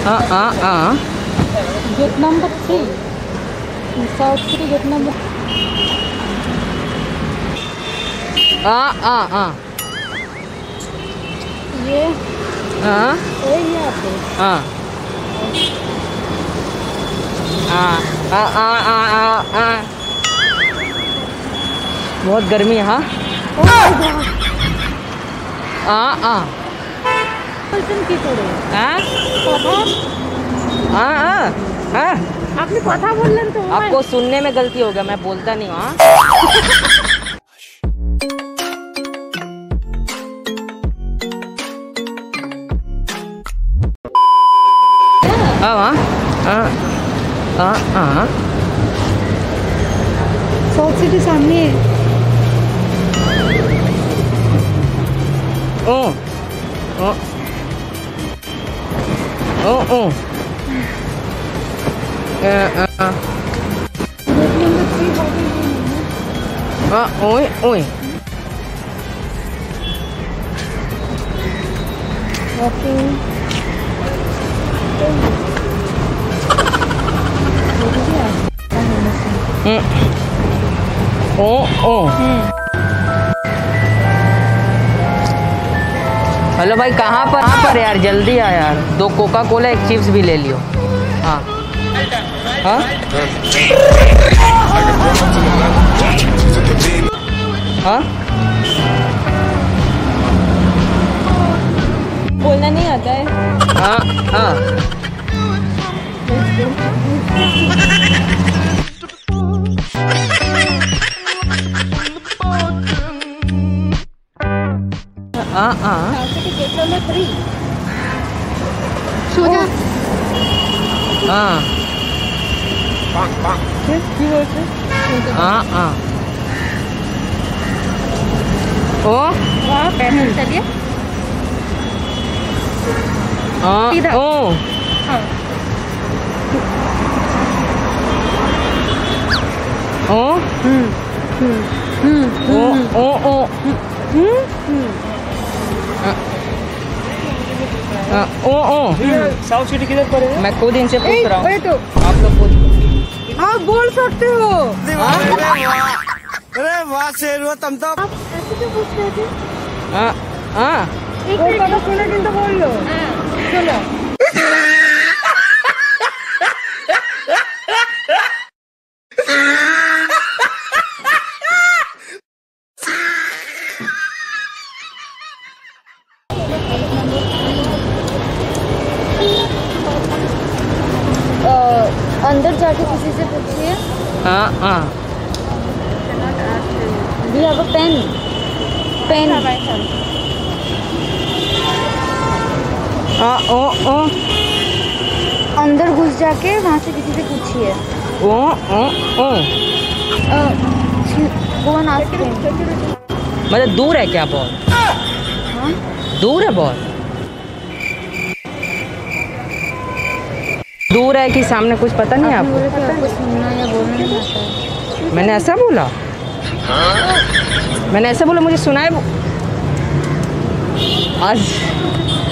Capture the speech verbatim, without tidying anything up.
आ आ आ gate number three, south city gate number. आ आ आ ये हाँ यही है आपको। हाँ आ आ आ आ आ आ बहुत गर्मी है। हाँ आ आ की करे हाँ हाँ हाँ हाँ आपने কথা बोलলেন तो आपको सुनने में गलती हो गया, मैं बोलता नहीं हूँ। हाँ हाँ हाँ हाँ साउथ सिटी सामने है। ओ ओ ओ ओ गेट नंबर थ्री होगी। हाँ ओए ओए ओके ओ ओ हेलो भाई, कहाँ पर कहाँ पर यार, जल्दी आ यार, दो कोका कोला एक चिप्स भी ले लियो। हाँ हाँ हाँ बोलना नहीं आता है। हाँ हाँ हाँ हाँ गेट नंबर थ्री सो जा। हाँ हाँ हाँ ओ वहाँ पैदल चलिए। हाँ सीधा। ओ हाँ ओ हम्म हम्म ओ ओ ओ ओ ओ साउथ सिटी किधर पड़ेगा? मैं खुद इनसे पूछ रहा हूँ, तो आप लोग पूछ। आप बोल सकते हो। अरे वाह शेर तुम तो। आप ऐसे क्यों पूछ रहे थे? हाँ हाँ एक मिनट सुनो दिन तो बोल लो। सुनो अंदर जाके किसी से पूछिए। हाँ हाँ we have a pen pen हाँ ओ ओ अंदर घुस जाके वहाँ से किसी से पूछिए। ओ ओ ओ वो आस्क हिम। मतलब दूर है क्या बहुत? हाँ दूर है बहुत? दूर है कि सामने, कुछ पता नहीं है आपने बोला आपको? कि आपको सुनना या बोलना नहीं आता है। मैंने ऐसा बोला? मैंने ऐसा बोला, मुझे सुनाए आज